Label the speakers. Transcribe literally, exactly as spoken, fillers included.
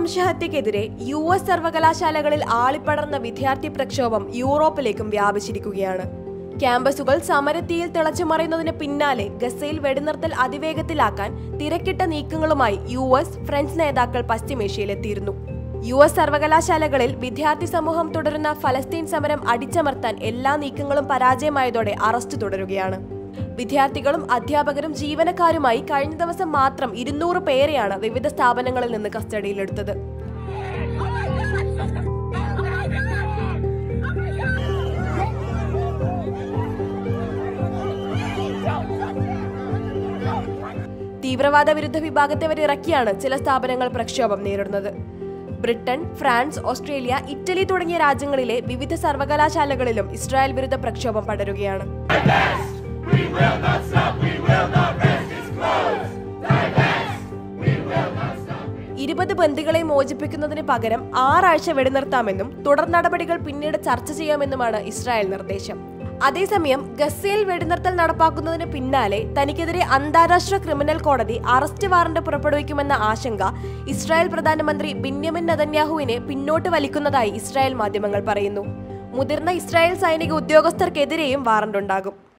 Speaker 1: വംശഹത്യക്കെതിരെ U S സർവകലാശാലകളിൽ ആളിപ്പടർന്ന വിദ്യാർത്ഥി പ്രക്ഷോഭം യൂറോപ്പിലേക്കും വ്യാപിച്ചിരിക്കുകയാണ്. ക്യാമ്പസുകൾ സമരത്തീയിൽ തിളച്ചുമറിയുന്നതിന് പിന്നാലെ ഗസയിൽ വെടിനിർത്തൽ അതിവേഗത്തിലാക്കാൻ തിരക്കിട്ട നീക്കങ്ങളുമായി യു എസ്, ഫ്രഞ്ച് നേതാക്കൾ പശ്ചിമേഷ്യയിലെത്തിയിരുന്നു. യു എസ് സർവകലാശാലകളിൽ വിദ്യാർത്ഥി സമൂഹം തുടരുന്ന ഫലസ്തീൻ സമരം അടിച്ചമർത്താൻ എല്ലാ നീക്കങ്ങളും പരാജയമായതോടെ അറസ്റ്റ് തുടരുകയാണ്. വിദ്യാർത്ഥികളും അധ്യാപകരും ജീവനക്കാരുമായി കഴിഞ്ഞ ദിവസം മാത്രം ഇരുന്നൂറ് പേരെയാണ് വിവിധ സ്ഥാപനങ്ങളിൽ നിന്ന് കസ്റ്റഡിയിലെടുത്തത്. തീവ്രവാദ വിരുദ്ധ വിഭാഗത്തെ വരെ ഇറക്കിയാണ് ചില സ്ഥാപനങ്ങൾ പ്രക്ഷോഭം നേരിടുന്നത്. ബ്രിട്ടൻ, ഫ്രാൻസ്, ഓസ്ട്രേലിയ, ഇറ്റലി തുടങ്ങിയ രാജ്യങ്ങളിലെ വിവിധ സർവകലാശാലകളിലും ഇസ്രായേൽ വിരുദ്ധ പ്രക്ഷോഭം പടരുകയാണ്. ഇരുപത് ബന്ദികളെ മോചിപ്പിക്കുന്നതിന് പകരം ആറാഴ്ച വെടിനിർത്താമെന്നും തുടർ നടപടികൾ പിന്നീട് ചർച്ച ചെയ്യാമെന്നുമാണ് ഇസ്രായേൽ നിർദ്ദേശം. അതേസമയം ഗസയിൽ വെടിനിർത്തൽ നടപ്പാക്കുന്നതിന് പിന്നാലെ തനിക്കെതിരെ അന്താരാഷ്ട്ര ക്രിമിനൽ കോടതി അറസ്റ്റ് വാറന്റ് പുറപ്പെടുവിക്കുമെന്ന ആശങ്ക ഇസ്രായേൽ പ്രധാനമന്ത്രി ബെന്യാമിൻ നെതന്യാഹുവിനെ പിന്നോട്ട് വലിക്കുന്നതായി ഇസ്രായേൽ മാധ്യമങ്ങൾ പറയുന്നു. മുതിർന്ന ഇസ്രായേൽ സൈനിക ഉദ്യോഗസ്ഥർക്കെതിരെയും വാറന്റ് ഉണ്ടാകും.